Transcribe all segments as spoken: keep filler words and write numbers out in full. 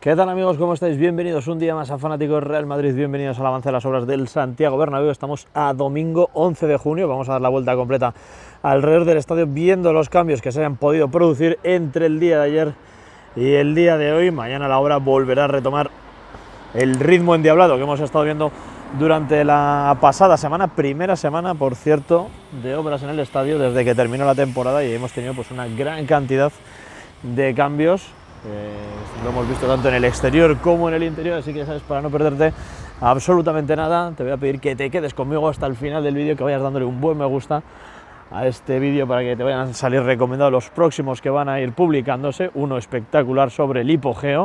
¿Qué tal amigos? ¿Cómo estáis? Bienvenidos un día más a Fanáticos Real Madrid, bienvenidos al avance de las obras del Santiago Bernabéu. Estamos a domingo once de junio, vamos a dar la vuelta completa alrededor del estadio viendo los cambios que se hayan podido producir entre el día de ayer y el día de hoy. Mañana la obra volverá a retomar el ritmo endiablado que hemos estado viendo durante la pasada semana, primera semana por cierto de obras en el estadio desde que terminó la temporada, y hemos tenido pues una gran cantidad de cambios. Eh, lo hemos visto tanto en el exterior como en el interior, así que sabes, para no perderte absolutamente nada, te voy a pedir que te quedes conmigo hasta el final del vídeo, que vayas dándole un buen me gusta a este vídeo para que te vayan a salir recomendados los próximos que van a ir publicándose, uno espectacular sobre el hipogeo.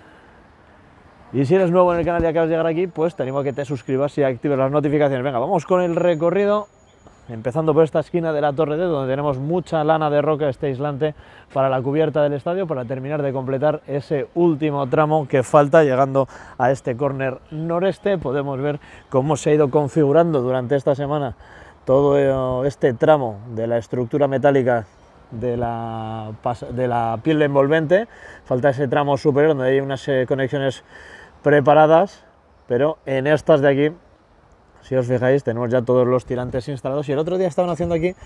Y si eres nuevo en el canal y acabas de llegar aquí, pues te animo a que te suscribas y actives las notificaciones. Venga, vamos con el recorrido. Empezando por esta esquina de la Torre D, donde tenemos mucha lana de roca, este aislante para la cubierta del estadio, para terminar de completar ese último tramo que falta. Llegando a este córner noreste, podemos ver cómo se ha ido configurando durante esta semana todo este tramo de la estructura metálica de la, de la piel envolvente. Falta ese tramo superior donde hay unas conexiones preparadas, pero en estas de aquí, si os fijáis, tenemos ya todos los tirantes instalados. Y el otro día estaban haciendo aquí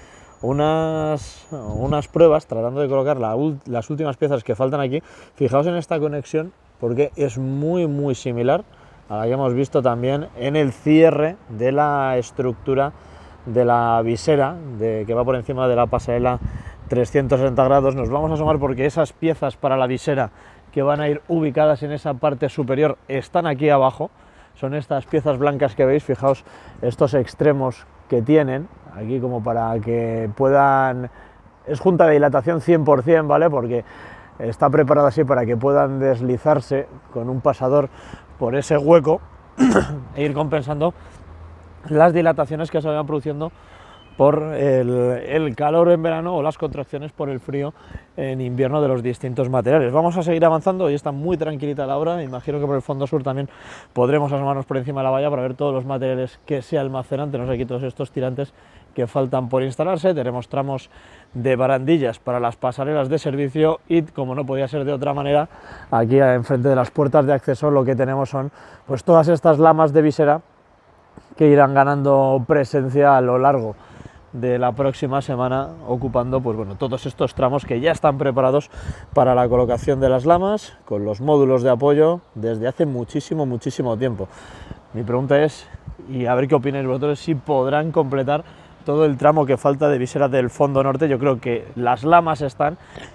unas, unas pruebas tratando de colocar la, las últimas piezas que faltan aquí. Fijaos en esta conexión, porque es muy muy similar a la que hemos visto también en el cierre de la estructura de la visera de, que va por encima de la pasarela trescientos sesenta grados. Nos vamos a asomar porque esas piezas para la visera que van a ir ubicadas en esa parte superior están aquí abajo. Son estas piezas blancas que veis, fijaos estos extremos que tienen aquí como para que puedan... Es junta de dilatación cien por cien, ¿vale? Porque está preparado así para que puedan deslizarse con un pasador por ese hueco e ir compensando las dilataciones que se vayan produciendo por el, el calor en verano o las contracciones por el frío en invierno de los distintos materiales. Vamos a seguir avanzando, hoy está muy tranquilita la obra, me imagino que por el fondo sur también podremos asomarnos por encima de la valla para ver todos los materiales que se almacenan. Tenemos aquí todos estos tirantes que faltan por instalarse, tenemos tramos de barandillas para las pasarelas de servicio y, como no podía ser de otra manera, aquí enfrente de las puertas de acceso lo que tenemos son pues todas estas lamas de visera que irán ganando presencia a lo largo de la próxima semana, ocupando pues bueno, todos estos tramos que ya están preparados para la colocación de las lamas, con los módulos de apoyo desde hace muchísimo, muchísimo tiempo. Mi pregunta es, y a ver qué opináis vosotros, si podrán completar todo el tramo que falta de visera del fondo norte. Yo creo que las lamas están,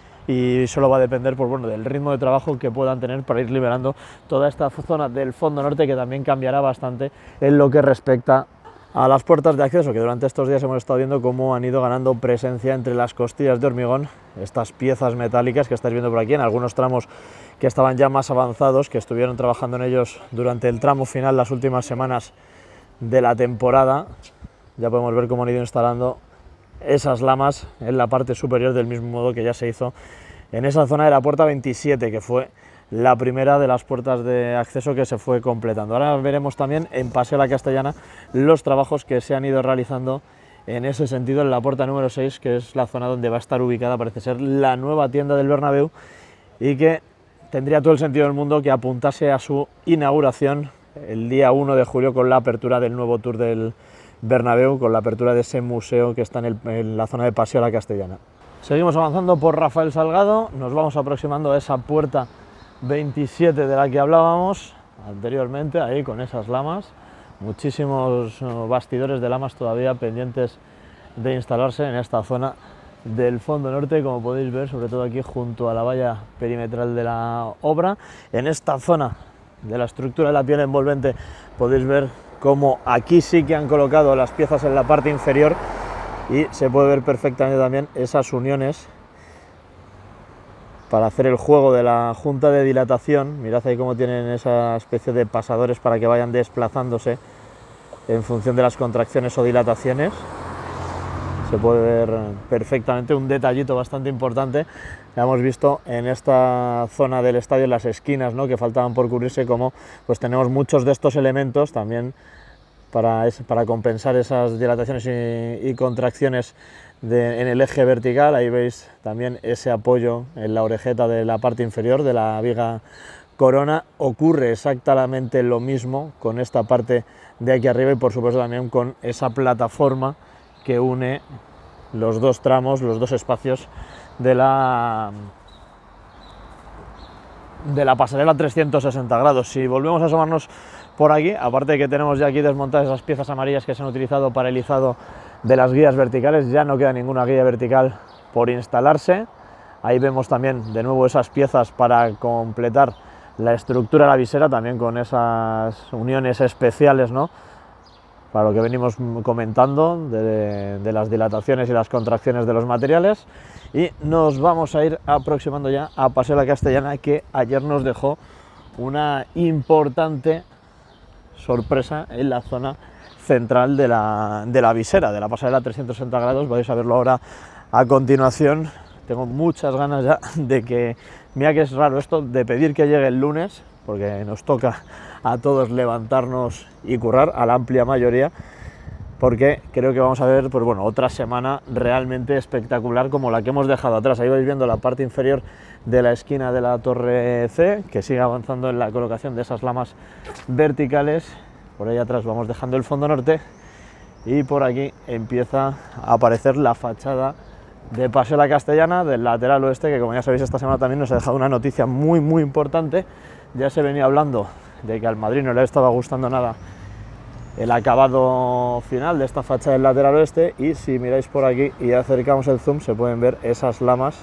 y solo va a depender pues, bueno, del ritmo de trabajo que puedan tener para ir liberando toda esta zona del fondo norte, que también cambiará bastante en lo que respecta a las puertas de acceso, que durante estos días hemos estado viendo cómo han ido ganando presencia entre las costillas de hormigón, estas piezas metálicas que estáis viendo por aquí, en algunos tramos que estaban ya más avanzados, que estuvieron trabajando en ellos durante el tramo final las últimas semanas de la temporada. Ya podemos ver cómo han ido instalando esas lamas en la parte superior, del mismo modo que ya se hizo en esa zona de la puerta veintisiete, que fue la primera de las puertas de acceso que se fue completando. Ahora veremos también en Paseo La Castellana los trabajos que se han ido realizando en ese sentido en la puerta número seis, que es la zona donde va a estar ubicada, parece ser, la nueva tienda del Bernabéu, y que tendría todo el sentido del mundo que apuntase a su inauguración el día uno de julio, con la apertura del nuevo tour del Bernabéu, con la apertura de ese museo que está en, el, en la zona de Paseo La Castellana. Seguimos avanzando por Rafael Salgado, nos vamos aproximando a esa puerta veintisiete de la que hablábamos anteriormente, ahí con esas lamas, muchísimos bastidores de lamas todavía pendientes de instalarse en esta zona del fondo norte, como podéis ver, sobre todo aquí junto a la valla perimetral de la obra. En esta zona de la estructura de la piel envolvente podéis ver cómo aquí sí que han colocado las piezas en la parte inferior, y se puede ver perfectamente también esas uniones para hacer el juego de la junta de dilatación. Mirad ahí cómo tienen esa especie de pasadores para que vayan desplazándose en función de las contracciones o dilataciones. Se puede ver perfectamente un detallito bastante importante. Ya hemos visto en esta zona del estadio, en las esquinas, ¿no?, que faltaban por cubrirse, como pues tenemos muchos de estos elementos también para, para compensar esas dilataciones y, y contracciones de, en el eje vertical. Ahí veis también ese apoyo en la orejeta de la parte inferior de la viga Corona ocurre exactamente lo mismo con esta parte de aquí arriba y por supuesto también con esa plataforma que une los dos tramos, los dos espacios de la, de la pasarela trescientos sesenta grados. Si volvemos a asomarnos por aquí, aparte de que tenemos ya aquí desmontadas esas piezas amarillas que se han utilizado para el izado de las guías verticales, ya no queda ninguna guía vertical por instalarse. Ahí vemos también de nuevo esas piezas para completar la estructura de la visera, también con esas uniones especiales, ¿no?, para lo que venimos comentando de, de las dilataciones y las contracciones de los materiales. Y nos vamos a ir aproximando ya a Paseo La Castellana, que ayer nos dejó una importante sorpresa en la zona central de la, de la visera, de la pasarela trescientos sesenta grados. Vais a verlo ahora a continuación. Tengo muchas ganas ya de que, mira que es raro esto de pedir que llegue el lunes, porque nos toca a todos levantarnos y currar, a la amplia mayoría, porque creo que vamos a ver, pues bueno, otra semana realmente espectacular como la que hemos dejado atrás. Ahí vais viendo la parte inferior de la esquina de la torre C, que sigue avanzando en la colocación de esas lamas verticales. Por ahí atrás vamos dejando el fondo norte y por aquí empieza a aparecer la fachada de Paseo La Castellana, del lateral oeste, que como ya sabéis esta semana también nos ha dejado una noticia muy muy importante. Ya se venía hablando de que al Madrid no le estaba gustando nada el acabado final de esta fachada del lateral oeste, y si miráis por aquí y acercamos el zoom se pueden ver esas lamas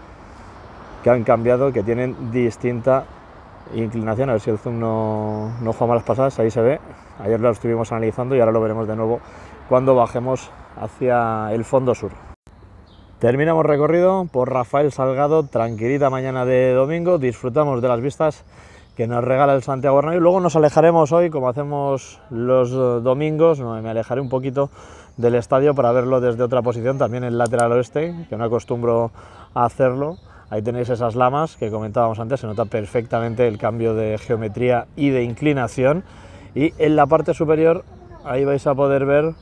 que han cambiado, que tienen distinta inclinación. A ver si el zoom no, no juega malas pasadas, ahí se ve. Ayer lo estuvimos analizando y ahora lo veremos de nuevo cuando bajemos hacia el fondo sur. Terminamos recorrido por Rafael Salgado, tranquilita mañana de domingo, disfrutamos de las vistas que nos regala el Santiago Bernabéu. Luego nos alejaremos hoy, como hacemos los domingos, me alejaré un poquito del estadio para verlo desde otra posición, también en el lateral oeste, que no acostumbro a hacerlo. Ahí tenéis esas lamas que comentábamos antes, se nota perfectamente el cambio de geometría y de inclinación. Y en la parte superior, ahí vais a poder ver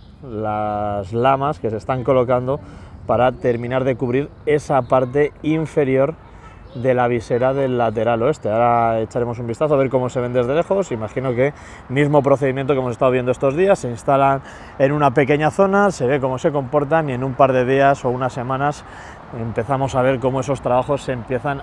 las lamas que se están colocando para terminar de cubrir esa parte inferior de la visera del lateral oeste. Ahora echaremos un vistazo a ver cómo se ven desde lejos. Imagino que mismo procedimiento que hemos estado viendo estos días, se instalan en una pequeña zona, se ve cómo se comportan y en un par de días o unas semanas empezamos a ver cómo esos trabajos se empiezan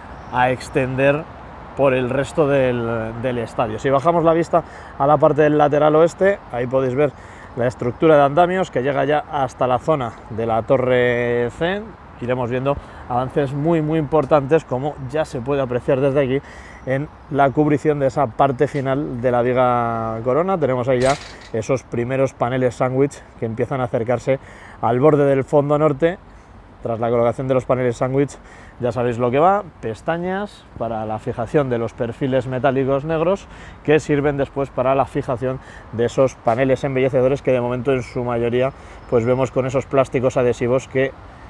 a extender por el resto del, del estadio. Si bajamos la vista a la parte del lateral oeste, ahí podéis ver la estructura de andamios que llega ya hasta la zona de la torre C. Iremos viendo avances muy muy importantes, como ya se puede apreciar desde aquí en la cubrición de esa parte final de la viga Corona. Tenemos ahí ya esos primeros paneles sándwich que empiezan a acercarse al borde del fondo norte. Tras la colocación de los paneles sándwich ya sabéis lo que va: pestañas para la fijación de los perfiles metálicos negros, que sirven después para la fijación de esos paneles embellecedores que de momento en su mayoría pues vemos con esos plásticos adhesivos que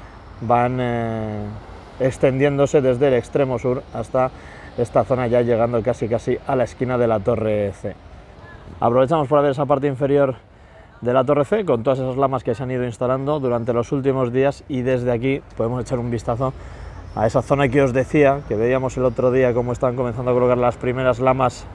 van eh, extendiéndose desde el extremo sur hasta esta zona, ya llegando casi casi a la esquina de la torre C. Aprovechamos para ver esa parte inferior de la torre C con todas esas lamas que se han ido instalando durante los últimos días, y desde aquí podemos echar un vistazo a esa zona que os decía, que veíamos el otro día cómo están comenzando a colocar las primeras lamas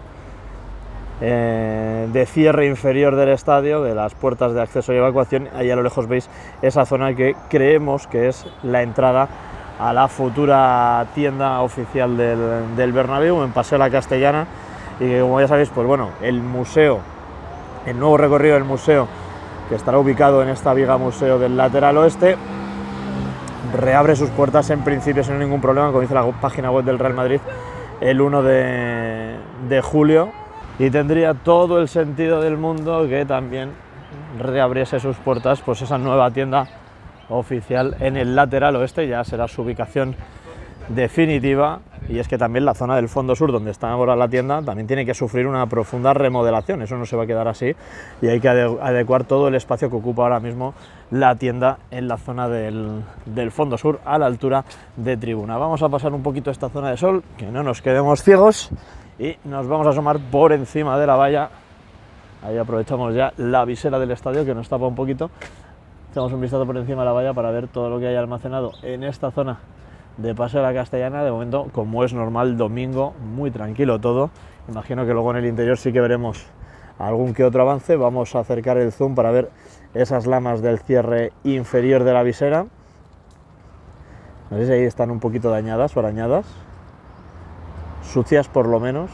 eh, de cierre inferior del estadio, de las puertas de acceso y evacuación. Ahí a lo lejos veis esa zona que creemos que es la entrada a la futura tienda oficial del, del Bernabéu, en Paseo La Castellana, y como ya sabéis, pues bueno, el museo, el nuevo recorrido del museo, que estará ubicado en esta viga museo del lateral oeste, reabre sus puertas en principio sin ningún problema, como dice la página web del Real Madrid, el uno de, de julio, y tendría todo el sentido del mundo que también reabriese sus puertas pues esa nueva tienda oficial en el lateral oeste. Ya será su ubicación definitiva, y es que también la zona del fondo sur, donde está ahora la tienda, también tiene que sufrir una profunda remodelación. Eso no se va a quedar así y hay que adecuar todo el espacio que ocupa ahora mismo la tienda en la zona del, del fondo sur, a la altura de tribuna. Vamos a pasar un poquito esta zona de sol, que no nos quedemos ciegos, y nos vamos a asomar por encima de la valla. Ahí aprovechamos ya la visera del estadio, que nos tapa un poquito. Echamos un vistazo por encima de la valla para ver todo lo que hay almacenado en esta zona de Paseo de la Castellana. De momento, como es normal, domingo, muy tranquilo todo. Imagino que luego en el interior sí que veremos algún que otro avance. Vamos a acercar el zoom para ver esas lamas del cierre inferior de la visera. No sé si ahí están un poquito dañadas o arañadas, sucias por lo menos.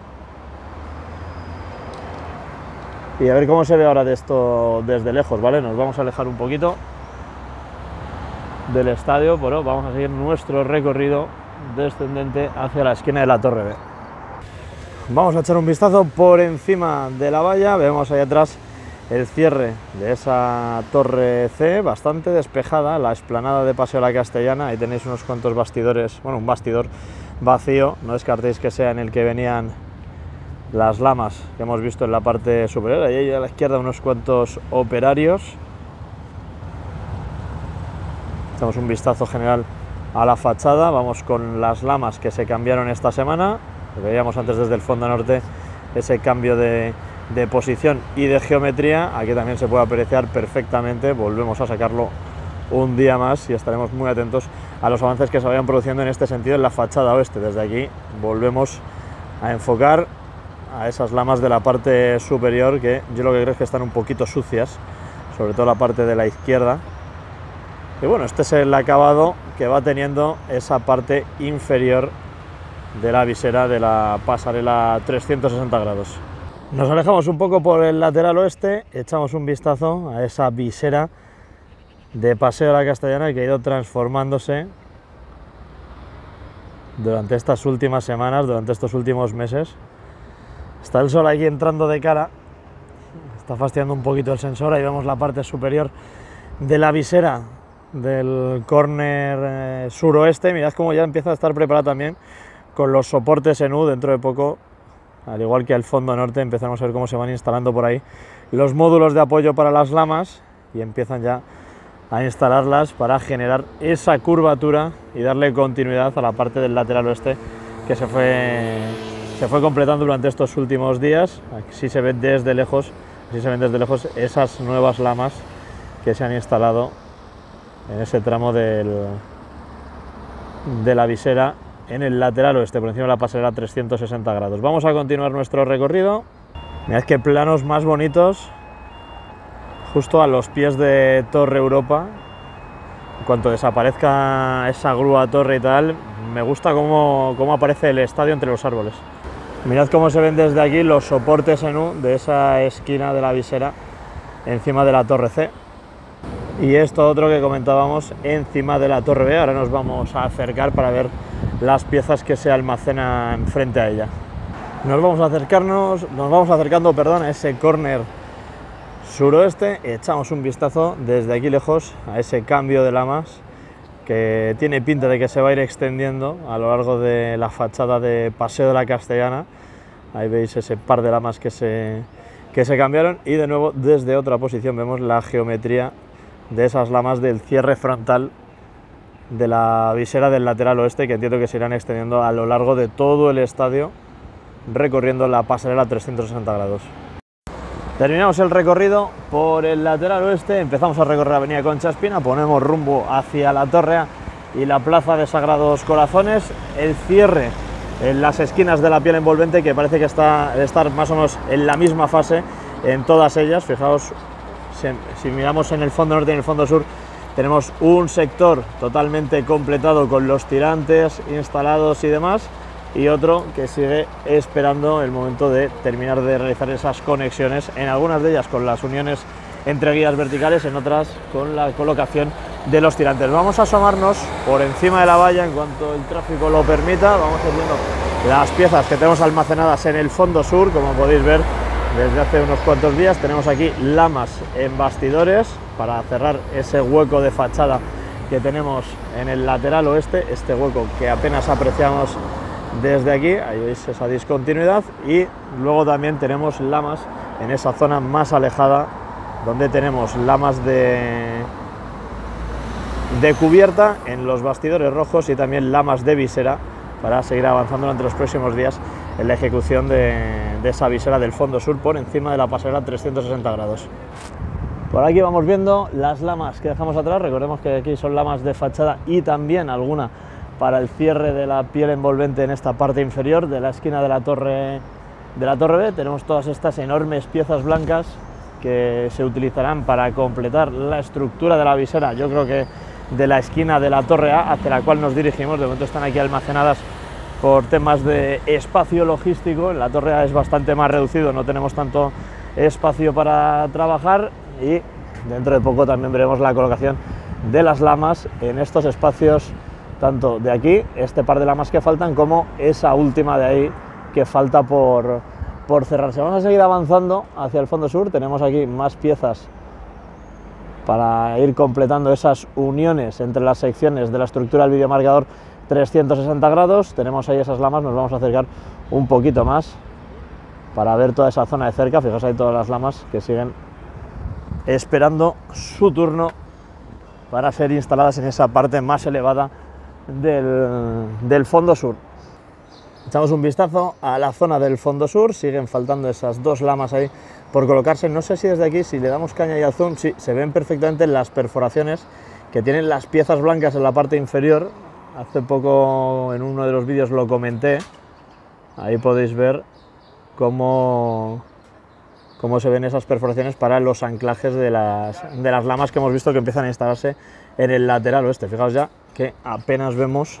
Y a ver cómo se ve ahora de esto desde lejos, ¿vale? Nos vamos a alejar un poquito del estadio, pero vamos a seguir nuestro recorrido descendente hacia la esquina de la Torre B. Vamos a echar un vistazo por encima de la valla. Vemos ahí atrás el cierre de esa Torre C, bastante despejada, la explanada de Paseo de la Castellana. Ahí tenéis unos cuantos bastidores, bueno, un bastidor vacío, no descartéis que sea en el que venían las lamas que hemos visto en la parte superior. Ahí a la izquierda unos cuantos operarios. Echamos un vistazo general a la fachada. Vamos con las lamas que se cambiaron esta semana. Lo veíamos antes desde el fondo norte, ese cambio de, de posición y de geometría. Aquí también se puede apreciar perfectamente. Volvemos a sacarlo un día más y estaremos muy atentos a los avances que se vayan produciendo en este sentido en la fachada oeste. Desde aquí volvemos a enfocar a esas lamas de la parte superior, que yo lo que creo es que están un poquito sucias, sobre todo la parte de la izquierda. Y bueno, este es el acabado que va teniendo esa parte inferior de la visera de la pasarela trescientos sesenta grados. Nos alejamos un poco por el lateral oeste, echamos un vistazo a esa visera de Paseo de la Castellana que ha ido transformándose durante estas últimas semanas, durante estos últimos meses. Está el sol aquí entrando de cara, está fastidiando un poquito el sensor. Ahí vemos la parte superior de la visera del córner eh, suroeste. Mirad cómo ya empieza a estar preparada también con los soportes en U. Dentro de poco, al igual que al fondo norte, empezamos a ver cómo se van instalando por ahí los módulos de apoyo para las lamas y empiezan ya a instalarlas para generar esa curvatura y darle continuidad a la parte del lateral oeste que se fue, se fue completando durante estos últimos días. Así se ven desde lejos, así se ven desde lejos esas nuevas lamas que se han instalado en ese tramo del, de la visera en el lateral oeste, por encima de la pasarela trescientos sesenta grados. Vamos a continuar nuestro recorrido. Mirad qué planos más bonitos, justo a los pies de Torre Europa. En cuanto desaparezca esa grúa torre y tal, me gusta cómo, cómo aparece el estadio entre los árboles. Mirad cómo se ven desde aquí los soportes en U de esa esquina de la visera encima de la Torre C. Y esto otro que comentábamos encima de la Torre B. Ahora nos vamos a acercar para ver las piezas que se almacenan frente a ella. Nos vamos a acercarnos, nos vamos acercando, perdón, a ese córner suroeste. Echamos un vistazo desde aquí lejos a ese cambio de lamas que tiene pinta de que se va a ir extendiendo a lo largo de la fachada de Paseo de la Castellana. Ahí veis ese par de lamas que se, que se cambiaron, y de nuevo desde otra posición vemos la geometría de esas lamas del cierre frontal de la visera del lateral oeste, que entiendo que se irán extendiendo a lo largo de todo el estadio, recorriendo la pasarela trescientos sesenta grados. Terminamos el recorrido por el lateral oeste, empezamos a recorrer la avenida Concha Espina, ponemos rumbo hacia la Torre A y la plaza de Sagrados Corazones. El cierre en las esquinas de la piel envolvente, que parece que está de estar más o menos en la misma fase en todas ellas. Fijaos, si, si miramos en el fondo norte y en el fondo sur, tenemos un sector totalmente completado con los tirantes instalados y demás, y otro que sigue esperando el momento de terminar de realizar esas conexiones, en algunas de ellas con las uniones entre guías verticales, en otras con la colocación de los tirantes. Vamos a asomarnos por encima de la valla en cuanto el tráfico lo permita. Vamos a ir viendo las piezas que tenemos almacenadas en el fondo sur. Como podéis ver, desde hace unos cuantos días tenemos aquí lamas en bastidores para cerrar ese hueco de fachada que tenemos en el lateral oeste, este hueco que apenas apreciamos desde aquí. Ahí veis esa discontinuidad, y luego también tenemos lamas en esa zona más alejada, donde tenemos lamas de, de cubierta en los bastidores rojos y también lamas de visera, para seguir avanzando durante los próximos días en la ejecución de, de esa visera del fondo sur por encima de la pasarela trescientos sesenta grados. Por aquí vamos viendo las lamas que dejamos atrás. Recordemos que aquí son lamas de fachada y también alguna para el cierre de la piel envolvente en esta parte inferior de la esquina de la torre, de la torre B. Tenemos todas estas enormes piezas blancas que se utilizarán para completar la estructura de la visera, yo creo que de la esquina de la torre A hacia la cual nos dirigimos. De momento están aquí almacenadas por temas de espacio logístico. En la torre A es bastante más reducido, no tenemos tanto espacio para trabajar, y dentro de poco también veremos la colocación de las lamas en estos espacios, tanto de aquí, este par de lamas que faltan, como esa última de ahí que falta por, por cerrarse. Vamos a seguir avanzando hacia el fondo sur. Tenemos aquí más piezas para ir completando esas uniones entre las secciones de la estructura del videomarcador trescientos sesenta grados. Tenemos ahí esas lamas, nos vamos a acercar un poquito más para ver toda esa zona de cerca. Fijaos ahí todas las lamas que siguen esperando su turno para ser instaladas en esa parte más elevada del, del fondo sur. Echamos un vistazo a la zona del fondo sur, siguen faltando esas dos lamas ahí por colocarse. No sé si desde aquí, si le damos caña y al zoom, sí, se ven perfectamente las perforaciones que tienen las piezas blancas en la parte inferior. Hace poco en uno de los vídeos lo comenté, ahí podéis ver cómo, cómo se ven esas perforaciones para los anclajes de las, de las lamas que hemos visto que empiezan a instalarse en el lateral oeste. Fijaos ya que apenas vemos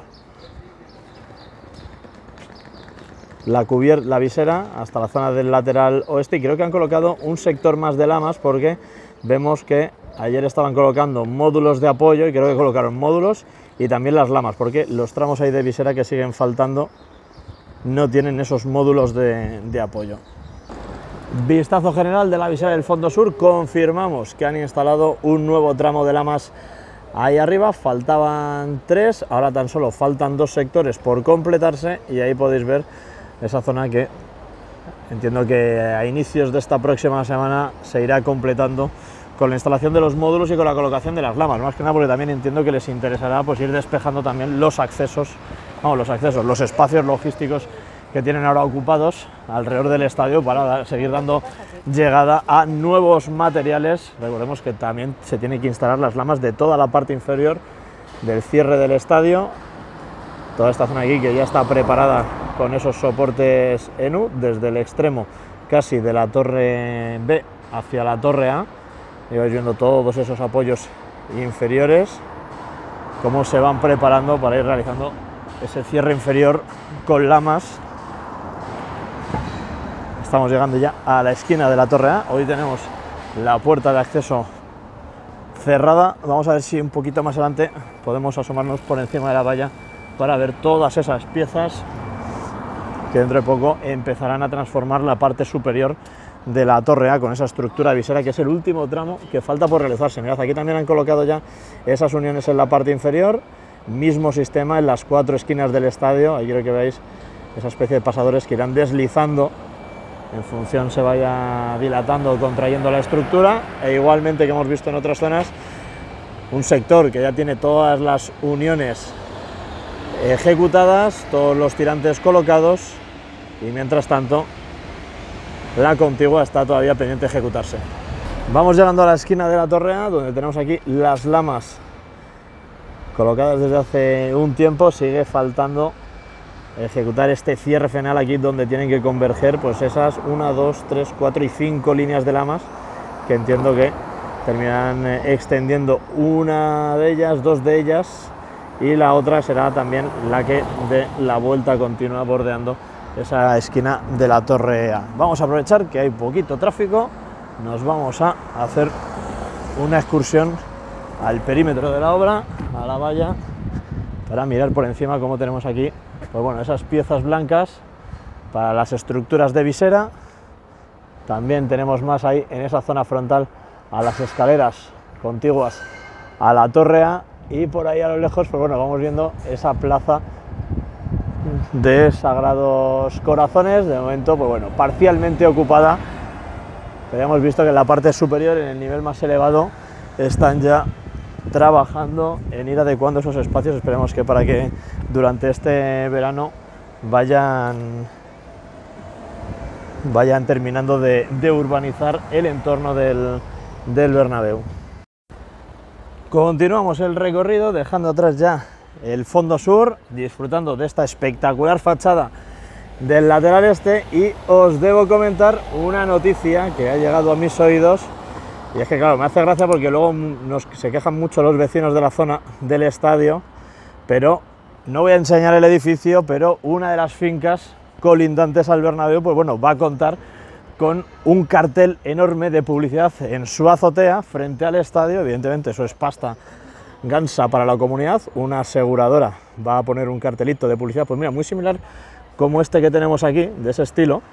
la cubierta, la visera hasta la zona del lateral oeste, y creo que han colocado un sector más de lamas porque vemos que ayer estaban colocando módulos de apoyo y creo que colocaron módulos y también las lamas, porque los tramos ahí de visera que siguen faltando no tienen esos módulos de, de apoyo. Vistazo general de la visera del fondo sur. Confirmamos que han instalado un nuevo tramo de lamas ahí arriba. Faltaban tres, ahora tan solo faltan dos sectores por completarse, y ahí podéis ver esa zona que entiendo que a inicios de esta próxima semana se irá completando con la instalación de los módulos y con la colocación de las lamas, más que nada porque también entiendo que les interesará pues ir despejando también los accesos, vamos, los accesos, los espacios logísticos que tienen ahora ocupados alrededor del estadio para dar, seguir dando llegada a nuevos materiales. Recordemos que también se tienen que instalar las lamas de toda la parte inferior del cierre del estadio, toda esta zona aquí que ya está preparada con esos soportes en U, desde el extremo casi de la torre B hacia la torre A, y vais viendo todos esos apoyos inferiores, cómo se van preparando para ir realizando ese cierre inferior con lamas. Estamos llegando ya a la esquina de la torre A, hoy tenemos la puerta de acceso cerrada. Vamos a ver si un poquito más adelante podemos asomarnos por encima de la valla para ver todas esas piezas que dentro de poco empezarán a transformar la parte superior de la torre A con esa estructura visera, que es el último tramo que falta por realizarse. Mirad, aquí también han colocado ya esas uniones en la parte inferior, mismo sistema en las cuatro esquinas del estadio. Ahí quiero que veáis esa especie de pasadores que irán deslizando en función se vaya dilatando o contrayendo la estructura, e igualmente que hemos visto en otras zonas, un sector que ya tiene todas las uniones ejecutadas, todos los tirantes colocados, y mientras tanto la contigua está todavía pendiente de ejecutarse. Vamos llegando a la esquina de la torre A, donde tenemos aquí las lamas colocadas desde hace un tiempo. Sigue faltando ejecutar este cierre final aquí, donde tienen que converger pues esas una, dos, tres, cuatro y cinco líneas de lamas, que entiendo que terminarán extendiendo una de ellas, dos de ellas, y la otra será también la que dé la vuelta continua bordeando esa esquina de la torre A. Vamos a aprovechar que hay poquito tráfico, nos vamos a hacer una excursión al perímetro de la obra, a la valla, para mirar por encima cómo tenemos aquí pues bueno, esas piezas blancas para las estructuras de visera. También tenemos más ahí en esa zona frontal a las escaleras contiguas a la torre A, y por ahí a lo lejos pues bueno, vamos viendo esa plaza de Sagrados Corazones, de momento pues bueno, parcialmente ocupada, pero hemos visto que en la parte superior, en el nivel más elevado, están ya trabajando en ir adecuando esos espacios. Esperemos que para que durante este verano vayan vayan terminando de, de urbanizar el entorno del, del Bernabéu. Continuamos el recorrido, dejando atrás ya el fondo sur, disfrutando de esta espectacular fachada del lateral este, y os debo comentar una noticia que ha llegado a mis oídos, y es que claro, me hace gracia porque luego nos, se quejan mucho los vecinos de la zona del estadio, pero no voy a enseñar el edificio, pero una de las fincas colindantes al Bernabéu, pues bueno, va a contar con un cartel enorme de publicidad en su azotea frente al estadio. Evidentemente eso es pasta gansa para la comunidad. Una aseguradora va a poner un cartelito de publicidad, pues mira, muy similar como este que tenemos aquí, de ese estilo.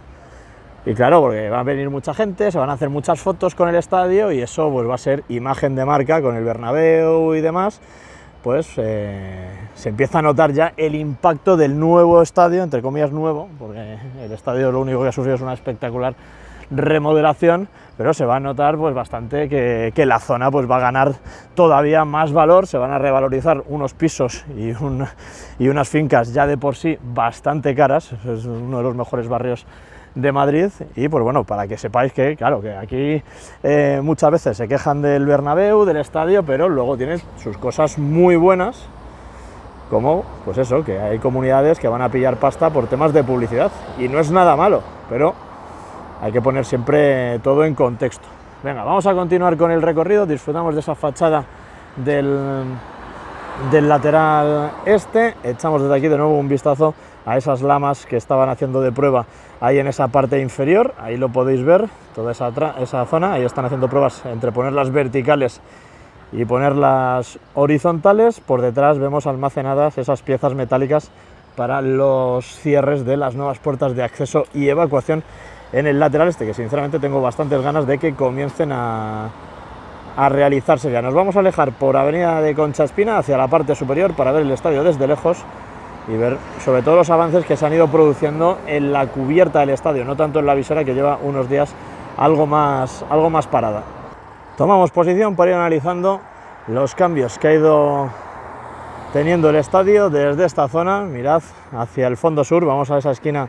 Y claro, porque va a venir mucha gente, se van a hacer muchas fotos con el estadio y eso pues va a ser imagen de marca con el Bernabéu y demás. Pues eh, se empieza a notar ya el impacto del nuevo estadio, entre comillas nuevo, porque el estadio lo único que ha sufrido es una espectacular remodelación, pero se va a notar pues bastante que, que la zona pues va a ganar todavía más valor, se van a revalorizar unos pisos y, un, y unas fincas ya de por sí bastante caras, es uno de los mejores barrios de Madrid. Y pues bueno, para que sepáis que claro, que aquí eh, muchas veces se quejan del Bernabéu, del estadio, pero luego tiene sus cosas muy buenas, como pues eso, que hay comunidades que van a pillar pasta por temas de publicidad, y no es nada malo, pero hay que poner siempre todo en contexto. Venga, vamos a continuar con el recorrido, disfrutamos de esa fachada del, del lateral este, echamos desde aquí de nuevo un vistazo a esas lamas que estaban haciendo de prueba ahí en esa parte inferior, ahí lo podéis ver, toda esa, esa zona, ahí están haciendo pruebas entre ponerlas verticales y ponerlas horizontales. Por detrás vemos almacenadas esas piezas metálicas para los cierres de las nuevas puertas de acceso y evacuación en el lateral este, que sinceramente tengo bastantes ganas de que comiencen a, a realizarse ya. Nos vamos a alejar por Avenida de Concha Espina hacia la parte superior para ver el estadio desde lejos y ver sobre todo los avances que se han ido produciendo en la cubierta del estadio, no tanto en la visera, que lleva unos días algo más, algo más parada. Tomamos posición para ir analizando los cambios que ha ido teniendo el estadio desde esta zona. Mirad hacia el fondo sur, vamos a esa esquina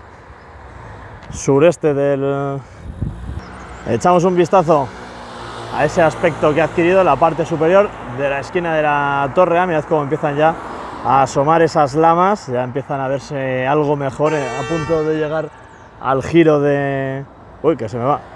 sureste del... Echamos un vistazo a ese aspecto que ha adquirido la parte superior de la esquina de la Torre A. Mirad cómo empiezan ya a asomar esas lamas, ya empiezan a verse algo mejor, eh, a punto de llegar al giro de... Uy, que se me va.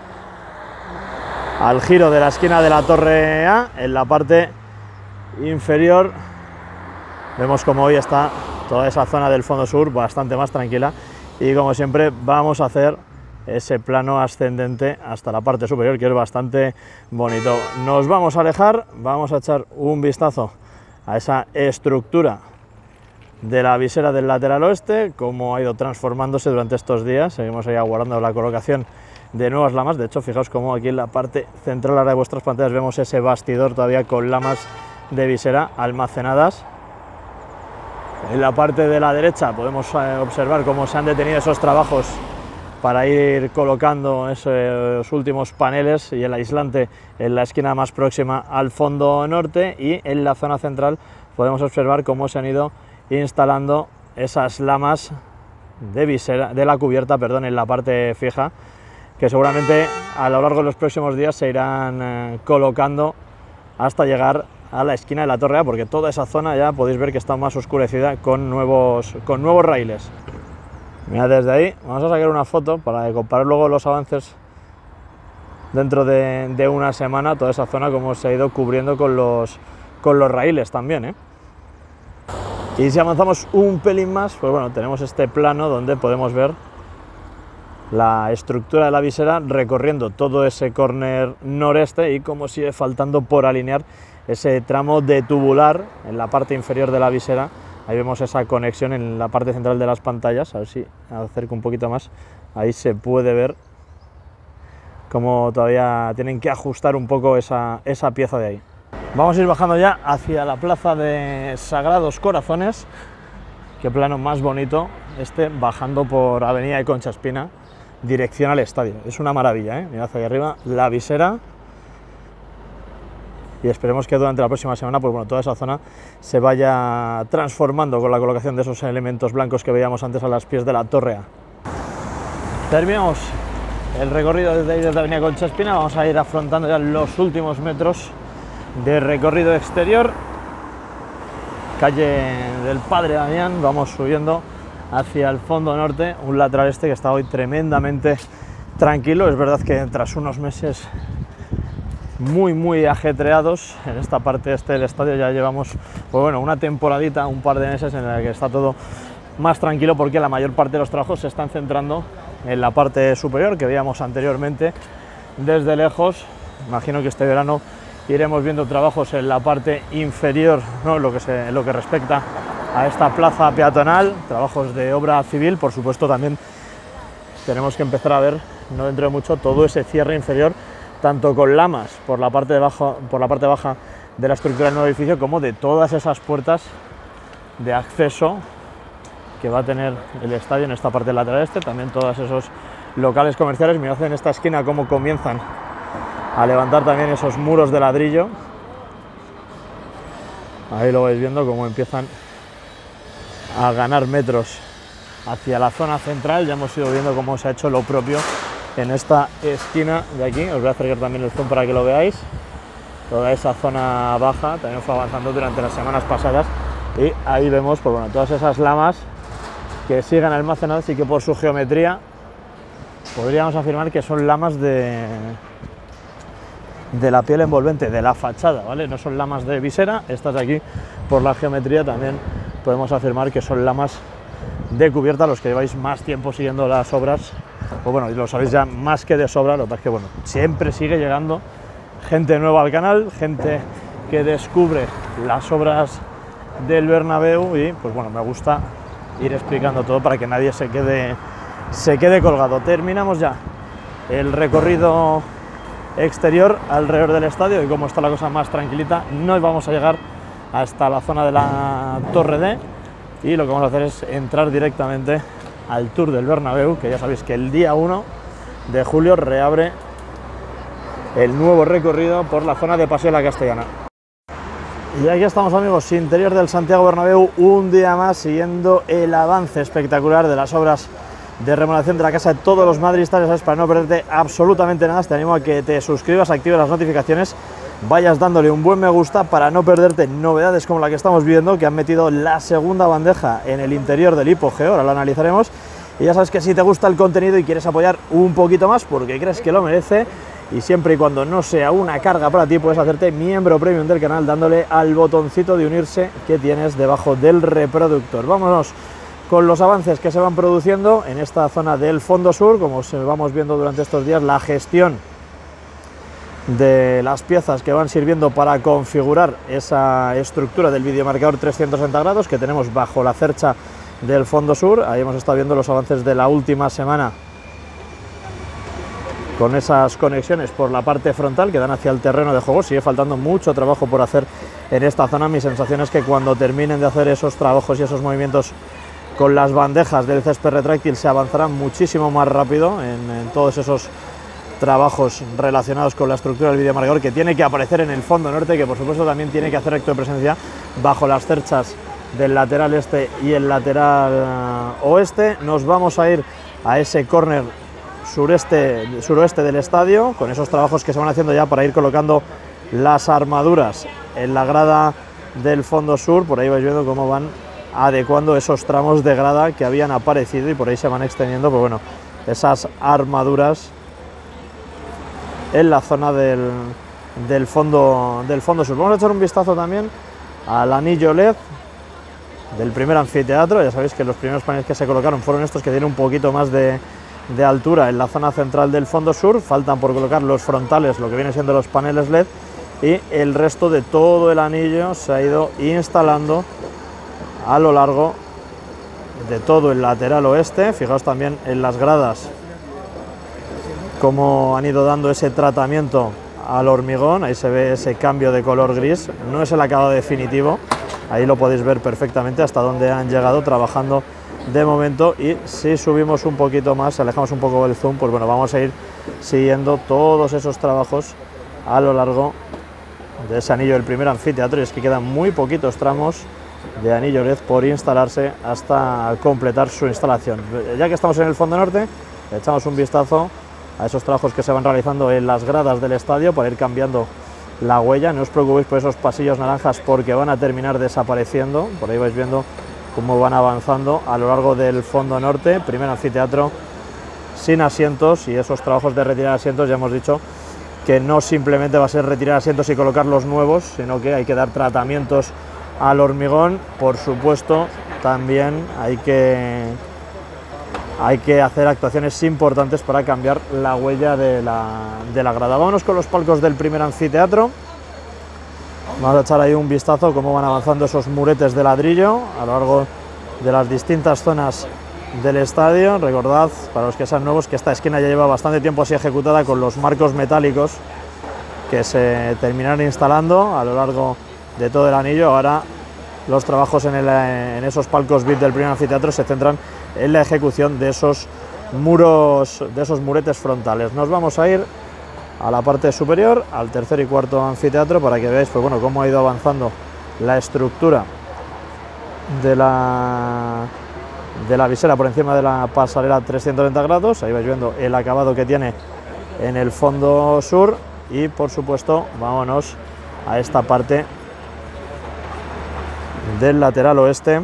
Al giro de la esquina de la Torre A, en la parte inferior. Vemos como hoy está toda esa zona del fondo sur bastante más tranquila, y como siempre vamos a hacer ese plano ascendente hasta la parte superior, que es bastante bonito. Nos vamos a alejar, vamos a echar un vistazo a esa estructura de la visera del lateral oeste, cómo ha ido transformándose durante estos días. Seguimos ahí aguardando la colocación de nuevas lamas. De hecho, fijaos cómo aquí en la parte central ahora de vuestras pantallas vemos ese bastidor todavía con lamas de visera almacenadas. En la parte de la derecha podemos observar cómo se han detenido esos trabajos para ir colocando esos últimos paneles y el aislante en la esquina más próxima al fondo norte, y en la zona central podemos observar cómo se han ido instalando esas lamas de visera, de la cubierta, perdón, en la parte fija, que seguramente a lo largo de los próximos días se irán eh, colocando hasta llegar a la esquina de la Torre A, porque toda esa zona ya podéis ver que está más oscurecida con nuevos, con nuevos raíles. Mira, desde ahí vamos a sacar una foto para comparar luego los avances dentro de, de una semana, toda esa zona como se ha ido cubriendo con los, con los raíles también, ¿eh? Y si avanzamos un pelín más, pues bueno, tenemos este plano donde podemos ver la estructura de la visera recorriendo todo ese córner noreste, y como sigue faltando por alinear ese tramo de tubular en la parte inferior de la visera. Ahí vemos esa conexión en la parte central de las pantallas, a ver si acerco un poquito más, ahí se puede ver cómo todavía tienen que ajustar un poco esa, esa pieza de ahí. Vamos a ir bajando ya hacia la plaza de Sagrados Corazones. Qué plano más bonito este, bajando por Avenida de Concha Espina, dirección al estadio. Es una maravilla, ¿eh? Mirad ahí arriba la visera. Y esperemos que durante la próxima semana, pues bueno, toda esa zona se vaya transformando con la colocación de esos elementos blancos que veíamos antes a los pies de la Torre A. Terminamos el recorrido desde ahí, desde Avenida Concha Espina. Vamos a ir afrontando ya los últimos metros de recorrido exterior. calle del Padre Damián, vamos subiendo hacia el fondo norte, un lateral este que está hoy tremendamente tranquilo. Es verdad que tras unos meses muy muy ajetreados en esta parte este del estadio ya llevamos pues bueno, una temporadita, un par de meses en la que está todo más tranquilo, porque la mayor parte de los trabajos se están centrando en la parte superior que veíamos anteriormente desde lejos. Imagino que este verano iremos viendo trabajos en la parte inferior, ¿no? lo, que se, lo que respecta a esta plaza peatonal, trabajos de obra civil. Por supuesto también tenemos que empezar a ver, no dentro de mucho, todo ese cierre inferior, tanto con lamas por la parte de baja, por la parte baja de la estructura del nuevo edificio, como de todas esas puertas de acceso que va a tener el estadio en esta parte lateral este, también todos esos locales comerciales. Mirad en esta esquina cómo comienzan a levantar también esos muros de ladrillo. Ahí lo vais viendo cómo empiezan a ganar metros hacia la zona central. Ya hemos ido viendo cómo se ha hecho lo propio en esta esquina de aquí. Os voy a acercar también el zoom para que lo veáis. Toda esa zona baja también fue avanzando durante las semanas pasadas, y ahí vemos pues bueno, todas esas lamas que siguen almacenadas y que por su geometría podríamos afirmar que son lamas de, de la piel envolvente, de la fachada, ¿vale? No son lamas de visera. Estas de aquí, por la geometría, también podemos afirmar que son lamas de cubierta. Los que lleváis más tiempo siguiendo las obras, pues bueno, y lo sabéis ya más que de sobra. Lo que pasa es que bueno, siempre sigue llegando gente nueva al canal, gente que descubre las obras del Bernabéu, y pues bueno, me gusta ir explicando todo para que nadie se quede, se quede colgado. Terminamos ya el recorrido exterior alrededor del estadio, y como está la cosa más tranquilita, nos vamos a llegar hasta la zona de la Torre D, y lo que vamos a hacer es entrar directamente al Tour del Bernabéu, que ya sabéis que el día uno de julio reabre el nuevo recorrido por la zona de Paseo de la Castellana. Y aquí estamos, amigos, interior del Santiago Bernabéu, un día más siguiendo el avance espectacular de las obras de remodelación de la casa de todos los madridistas. ¿Sabes? Para no perderte absolutamente nada, te animo a que te suscribas, actives las notificaciones, vayas dándole un buen me gusta para no perderte novedades como la que estamos viendo, que han metido la segunda bandeja en el interior del hipogeo. Ahora lo analizaremos. Y ya sabes que si te gusta el contenido y quieres apoyar un poquito más porque crees que lo merece, y siempre y cuando no sea una carga para ti, puedes hacerte miembro premium del canal dándole al botoncito de unirse que tienes debajo del reproductor. Vámonos con los avances que se van produciendo en esta zona del fondo sur. Como se vamos viendo durante estos días, la gestión de las piezas que van sirviendo para configurar esa estructura del videomarcador trescientos sesenta grados que tenemos bajo la cercha del fondo sur. Ahí hemos estado viendo los avances de la última semana con esas conexiones por la parte frontal que dan hacia el terreno de juego. Sigue faltando mucho trabajo por hacer en esta zona. Mi sensación es que cuando terminen de hacer esos trabajos y esos movimientos con las bandejas del césped retráctil, se avanzará muchísimo más rápido en, en todos esos trabajos relacionados con la estructura del videomarcador, que tiene que aparecer en el fondo norte, que por supuesto también tiene que hacer acto de presencia bajo las cerchas del lateral este y el lateral oeste. Nos vamos a ir a ese córner sureste, suroeste del estadio, con esos trabajos que se van haciendo ya para ir colocando las armaduras en la grada del fondo sur. Por ahí vais viendo cómo van adecuando esos tramos de grada que habían aparecido, y por ahí se van extendiendo, pues bueno, esas armaduras en la zona del, del, fondo, del fondo sur. Vamos a echar un vistazo también al anillo L E D del primer anfiteatro. Ya sabéis que los primeros paneles que se colocaron fueron estos, que tienen un poquito más de, de altura en la zona central del fondo sur. Faltan por colocar los frontales, lo que vienen siendo los paneles L E D, y el resto de todo el anillo se ha ido instalando a lo largo de todo el lateral oeste. Fijaos también en las gradas cómo han ido dando ese tratamiento al hormigón. Ahí se ve ese cambio de color gris, no es el acabado definitivo, ahí lo podéis ver perfectamente hasta dónde han llegado trabajando de momento. Y si subimos un poquito más, alejamos un poco el zoom, pues bueno, vamos a ir siguiendo todos esos trabajos a lo largo de ese anillo del primer anfiteatro. Y es que quedan muy poquitos tramos de anillo L E D por instalarse hasta completar su instalación. Ya que estamos en el fondo norte, echamos un vistazo a esos trabajos que se van realizando en las gradas del estadio para ir cambiando la huella. No os preocupéis por esos pasillos naranjas porque van a terminar desapareciendo. Por ahí vais viendo cómo van avanzando a lo largo del fondo norte. Primer anfiteatro sin asientos, y esos trabajos de retirar asientos ya hemos dicho que no simplemente va a ser retirar asientos y colocar los nuevos, sino que hay que dar tratamientos al hormigón. Por supuesto, también hay que, hay que hacer actuaciones importantes para cambiar la huella de la, de la grada. Vámonos con los palcos del primer anfiteatro. Vamos a echar ahí un vistazo cómo van avanzando esos muretes de ladrillo a lo largo de las distintas zonas del estadio. Recordad, para los que sean nuevos, que esta esquina ya lleva bastante tiempo así ejecutada, con los marcos metálicos que se terminarán instalando a lo largo de todo el anillo. Ahora los trabajos en, el, en esos palcos V I P del primer anfiteatro se centran en la ejecución de esos muros, de esos muretes frontales. Nos vamos a ir a la parte superior, al tercer y cuarto anfiteatro, para que veáis pues, bueno, cómo ha ido avanzando la estructura de la, de la visera por encima de la pasarela trescientos noventa grados. Ahí vais viendo el acabado que tiene en el fondo sur, y por supuesto vámonos a esta parte del lateral oeste,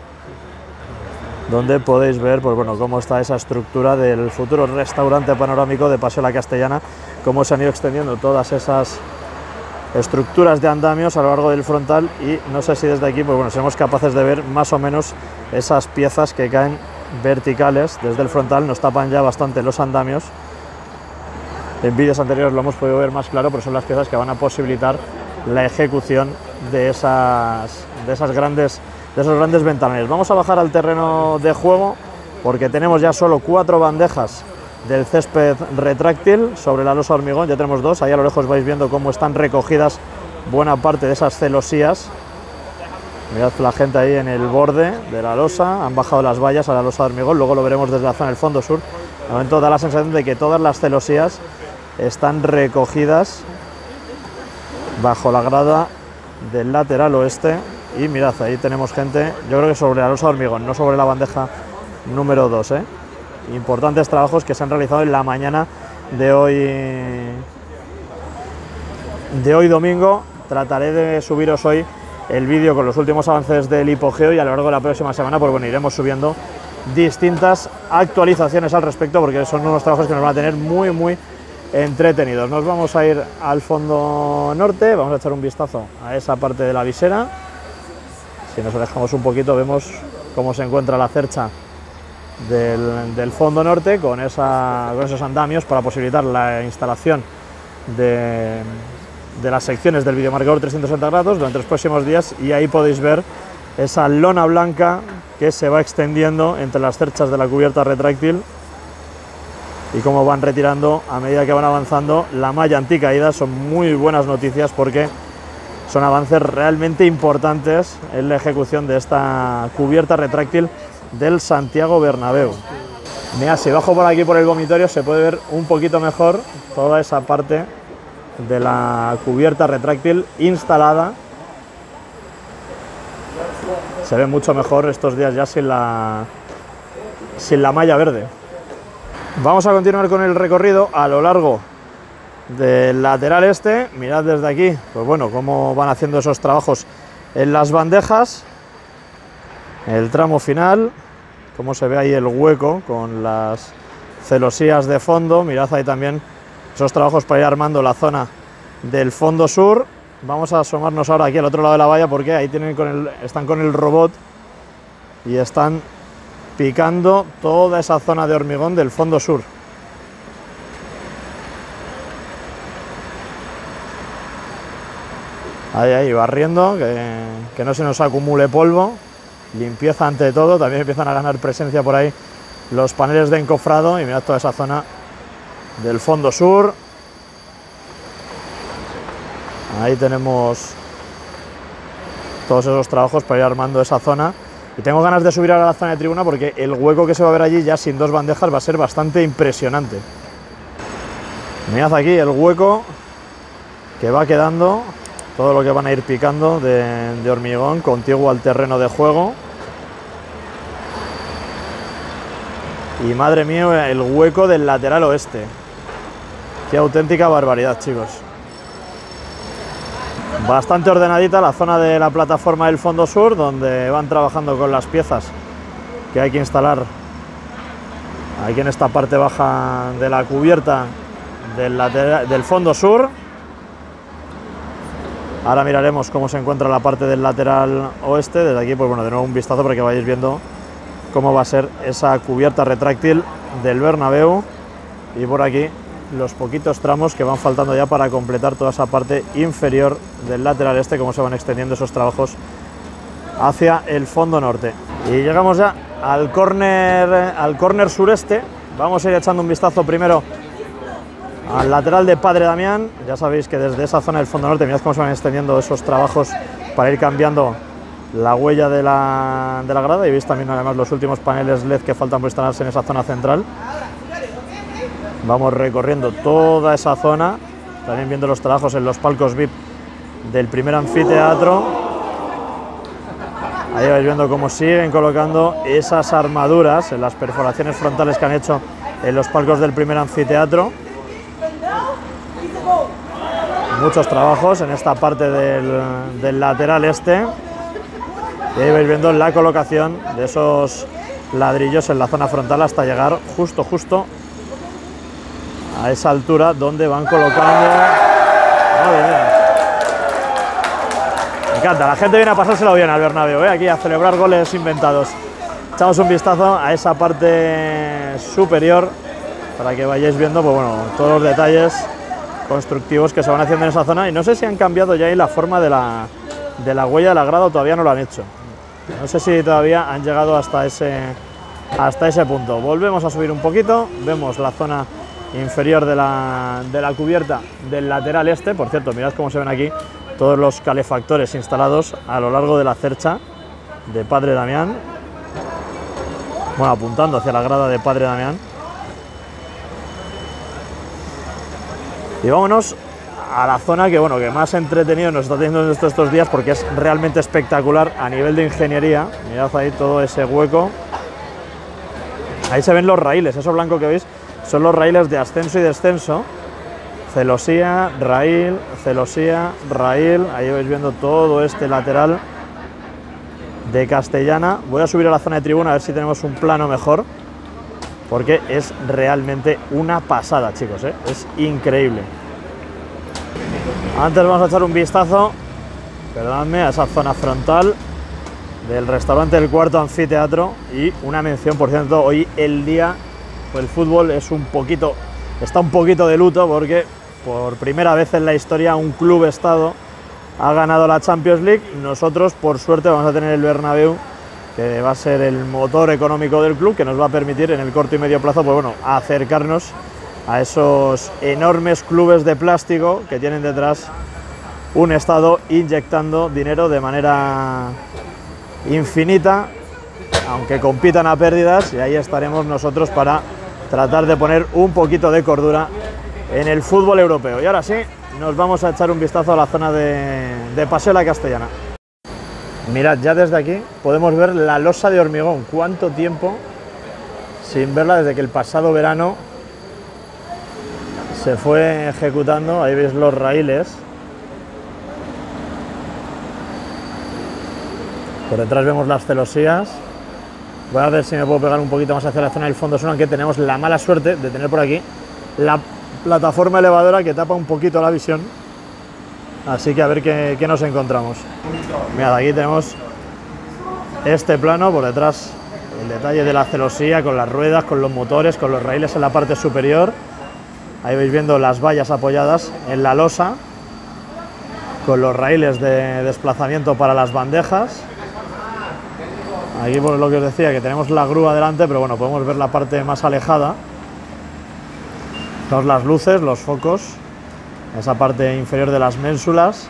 donde podéis ver pues, bueno, cómo está esa estructura del futuro restaurante panorámico de Paseo La Castellana, cómo se han ido extendiendo todas esas estructuras de andamios a lo largo del frontal, y no sé si desde aquí pues, bueno, seremos capaces de ver más o menos esas piezas que caen verticales desde el frontal. Nos tapan ya bastante los andamios. En vídeos anteriores lo hemos podido ver más claro, pero son las piezas que van a posibilitar la ejecución de esas, de esas grandes, de esos grandes ventanales. Vamos a bajar al terreno de juego porque tenemos ya solo cuatro bandejas del césped retráctil sobre la losa hormigón. Ya tenemos dos, ahí a lo lejos vais viendo cómo están recogidas buena parte de esas celosías. Mirad la gente ahí en el borde de la losa, han bajado las vallas a la losa de hormigón, luego lo veremos desde la zona del fondo sur. De momento da la sensación de que todas las celosías están recogidas bajo la grada del lateral oeste, y mirad, ahí tenemos gente, yo creo que sobre la losa de hormigón, no sobre la bandeja número dos, ¿eh? Importantes trabajos que se han realizado en la mañana de hoy, de hoy domingo. Trataré de subiros hoy el vídeo con los últimos avances del hipogeo, y a lo largo de la próxima semana pues bueno, iremos subiendo distintas actualizaciones al respecto, porque son unos trabajos que nos van a tener muy muy entretenidos. Nos vamos a ir al fondo norte, vamos a echar un vistazo a esa parte de la visera. Si nos alejamos un poquito vemos cómo se encuentra la cercha del, del fondo norte, con, esa, con esos andamios para posibilitar la instalación de, de las secciones del videomarcador trescientos sesenta grados durante los próximos días, y ahí podéis ver esa lona blanca que se va extendiendo entre las cerchas de la cubierta retráctil, y cómo van retirando a medida que van avanzando la malla anticaída. Son muy buenas noticias porque son avances realmente importantes en la ejecución de esta cubierta retráctil del Santiago Bernabéu. Mira, si bajo por aquí por el vomitorio se puede ver un poquito mejor toda esa parte de la cubierta retráctil instalada. Se ve mucho mejor estos días ya sin la, sin la malla verde. Vamos a continuar con el recorrido a lo largo del lateral este. Mirad desde aquí, pues bueno, cómo van haciendo esos trabajos en las bandejas. El tramo final, cómo se ve ahí el hueco con las celosías de fondo. Mirad ahí también esos trabajos para ir armando la zona del fondo sur. Vamos a asomarnos ahora aquí al otro lado de la valla, porque ahí tienen con el, están con el robot y están picando toda esa zona de hormigón del fondo sur. Ahí, ahí, barriendo, que, que no se nos acumule polvo. Limpieza ante todo, también empiezan a ganar presencia por ahí los paneles de encofrado, y mirad toda esa zona del fondo sur. Ahí tenemos todos esos trabajos para ir armando esa zona. Y tengo ganas de subir ahora a la zona de tribuna, porque el hueco que se va a ver allí ya sin dos bandejas va a ser bastante impresionante. Mirad aquí el hueco que va quedando, todo lo que van a ir picando de, de hormigón contiguo al terreno de juego. Y madre mía, el hueco del lateral oeste. Qué auténtica barbaridad, chicos. Bastante ordenadita la zona de la plataforma del fondo sur, donde van trabajando con las piezas que hay que instalar aquí en esta parte baja de la cubierta del, lateral, del fondo sur. Ahora miraremos cómo se encuentra la parte del lateral oeste. Desde aquí, pues bueno, de nuevo un vistazo para que vayáis viendo cómo va a ser esa cubierta retráctil del Bernabéu. Y por aquí los poquitos tramos que van faltando ya para completar toda esa parte inferior del lateral este, cómo se van extendiendo esos trabajos hacia el fondo norte. Y llegamos ya al córner al córner sureste. Vamos a ir echando un vistazo primero al lateral de Padre Damián. Ya sabéis que desde esa zona del fondo norte, mirad cómo se van extendiendo esos trabajos para ir cambiando la huella de la, de la grada, y veis también además los últimos paneles L E D que faltan por instalarse en esa zona central. Vamos recorriendo toda esa zona, también viendo los trabajos en los palcos V I P del primer anfiteatro. Ahí vais viendo cómo siguen colocando esas armaduras en las perforaciones frontales que han hecho en los palcos del primer anfiteatro. Muchos trabajos en esta parte del, del lateral este. Y ahí vais viendo la colocación de esos ladrillos en la zona frontal hasta llegar justo, justo a esa altura donde van colocando. Madre mía. Me encanta, la gente viene a pasárselo bien al Bernabéu, ¿eh? Aquí a celebrar goles inventados. Echamos un vistazo a esa parte superior para que vayáis viendo, pues bueno, todos los detalles constructivos que se van haciendo en esa zona. Y no sé si han cambiado ya ahí la forma de la, de la huella de la grada, o todavía no lo han hecho. No sé si todavía han llegado hasta ese, hasta ese punto. Volvemos a subir un poquito, vemos la zona inferior de la, de la cubierta del lateral este. Por cierto, mirad cómo se ven aquí todos los calefactores instalados a lo largo de la cercha de Padre Damián. Bueno, apuntando hacia la grada de Padre Damián. Y vámonos a la zona que, bueno, que más entretenido nos está teniendo estos, estos días, porque es realmente espectacular a nivel de ingeniería. Mirad ahí todo ese hueco. Ahí se ven los raíles, eso blanco que veis son los raíles de ascenso y descenso. Celosía, raíl, celosía, raíl. Ahí vais viendo todo este lateral de Castellana. Voy a subir a la zona de tribuna a ver si tenemos un plano mejor, porque es realmente una pasada, chicos, ¿eh? Es increíble. Antes vamos a echar un vistazo, perdonadme, a esa zona frontal del restaurante del cuarto anfiteatro. Y una mención, por cierto, hoy el día del fútbol es un poquito, está un poquito de luto, porque por primera vez en la historia un club estado ha ganado la Champions League. Nosotros, por suerte, vamos a tener el Bernabéu, que va a ser el motor económico del club, que nos va a permitir en el corto y medio plazo, pues bueno, acercarnos a esos enormes clubes de plástico que tienen detrás un estado inyectando dinero de manera infinita, aunque compitan a pérdidas, y ahí estaremos nosotros para tratar de poner un poquito de cordura en el fútbol europeo. Y ahora sí, nos vamos a echar un vistazo a la zona de, de Paseo La Castellana. Mirad, ya desde aquí podemos ver la losa de hormigón. Cuánto tiempo sin verla, desde que el pasado verano se fue ejecutando. Ahí veis los raíles. Por detrás vemos las celosías. Voy a ver si me puedo pegar un poquito más hacia la zona del fondo sur, aunque tenemos la mala suerte de tener por aquí la plataforma elevadora que tapa un poquito la visión. Así que a ver qué, qué nos encontramos. Mirad, aquí tenemos este plano, por detrás el detalle de la celosía, con las ruedas, con los motores, con los raíles en la parte superior. Ahí veis viendo las vallas apoyadas en la losa, con los raíles de desplazamiento para las bandejas. Aquí, por lo que os decía, que tenemos la grúa delante, pero bueno, podemos ver la parte más alejada. Tenemos las luces, los focos, esa parte inferior de las ménsulas.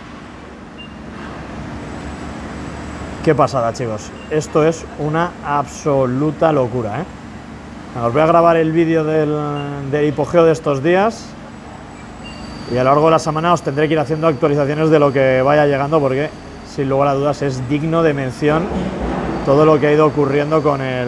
Qué pasada, chicos. Esto es una absoluta locura, ¿eh? Bueno, os voy a grabar el vídeo del, del hipogeo de estos días, y a lo largo de la semana os tendré que ir haciendo actualizaciones de lo que vaya llegando, porque sin lugar a dudas es digno de mención todo lo que ha ido ocurriendo con el,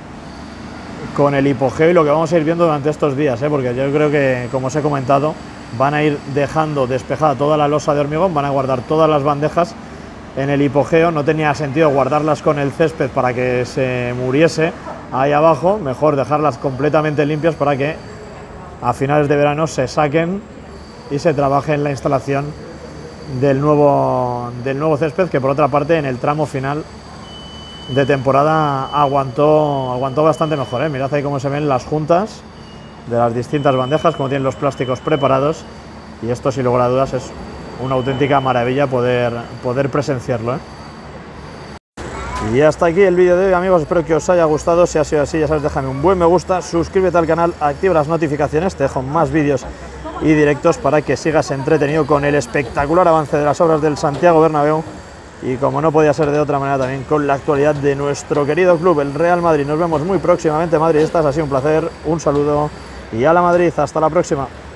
con el hipogeo y lo que vamos a ir viendo durante estos días, ¿eh? Porque yo creo que, como os he comentado, van a ir dejando despejada toda la losa de hormigón, van a guardar todas las bandejas en el hipogeo. No tenía sentido guardarlas con el césped para que se muriese ahí abajo, mejor dejarlas completamente limpias para que a finales de verano se saquen y se trabaje en la instalación del nuevo, del nuevo césped, que por otra parte en el tramo final de temporada aguantó, aguantó bastante mejor, ¿eh? Mirad ahí cómo se ven las juntas de las distintas bandejas, como tienen los plásticos preparados, y esto sin lugar a dudas es una auténtica maravilla poder, poder presenciarlo, ¿eh? Y hasta aquí el vídeo de hoy, amigos, espero que os haya gustado. Si ha sido así, ya sabes, déjame un buen me gusta, suscríbete al canal, activa las notificaciones, te dejo más vídeos y directos para que sigas entretenido con el espectacular avance de las obras del Santiago Bernabéu y, como no podía ser de otra manera, también con la actualidad de nuestro querido club, el Real Madrid. Nos vemos muy próximamente, madridistas, ha sido un placer, un saludo y a la Madrid, hasta la próxima.